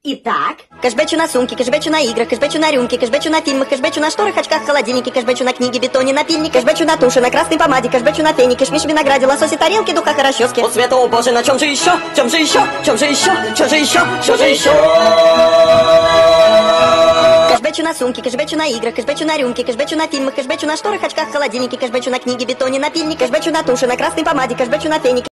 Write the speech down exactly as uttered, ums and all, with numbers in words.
Итак, Кэшбэчу на сумки, кэшбэчу на играх, кэшбэчу на рюмке, кэшбэчу на фильмах, кэшбэчу на шторах, очках, холодильнике, кэшбэчу на книге, бетоне, напильник, кэшбэчу на туше, на красной помаде, кэшбэчу на фене, кэшмиш, винограде, лососе, тарелке, духах и расческе. О, света, о боже, на чем же еще? Чем же еще? Чем же еще? Чем же еще? Чем же еще? Кэшбэчу на сумки, кэшбэчу на играх, кэшбэчу на рюмке, кэшбэчу на фильмах, кэшбэчу на шторах, очках, холодильнике, кэшбэчу на книге, бетоне, напильник, кэшбэчу на туше, на красной помаде, кэшбэчу на фене.